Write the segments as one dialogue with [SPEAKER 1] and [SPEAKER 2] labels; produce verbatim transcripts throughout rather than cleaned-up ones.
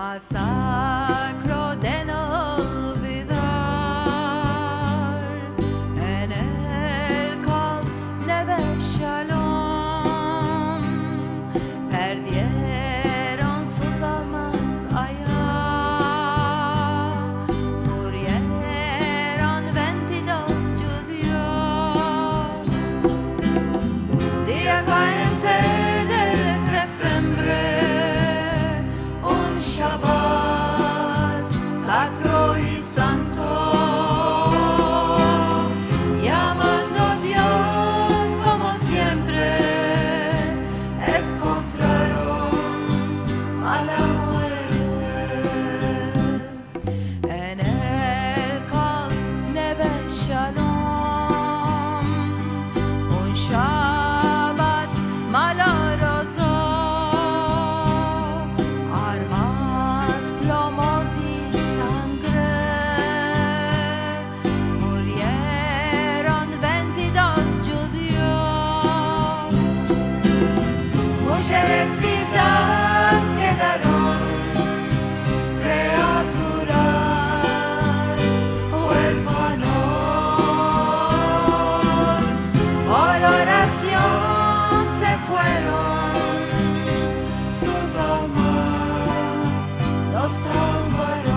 [SPEAKER 1] masacro de no olvidar. En el cual neve shalom perdieron sus almas allá. Murieron veintidós judíos. Día caente del septiembre, Shabbat sacro y santo, llamando a Dios como siempre, encontraron a la muerte. En el cual neve shalom, un Shabbat maloroso. Mujeres vivas quedaron, criaturas huérfanos, por oración se fueron, sus almas los salvaron.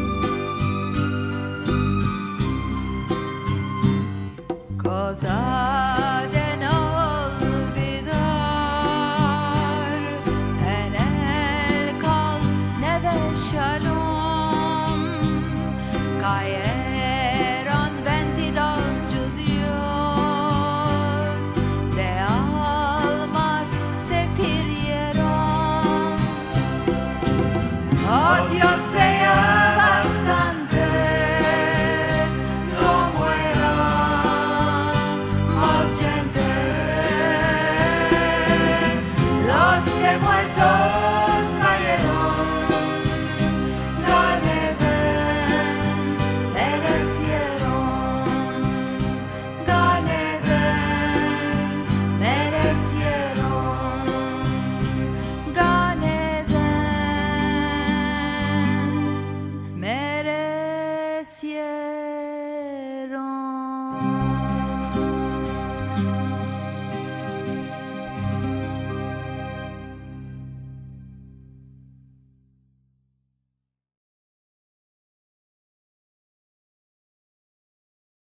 [SPEAKER 1] Cosa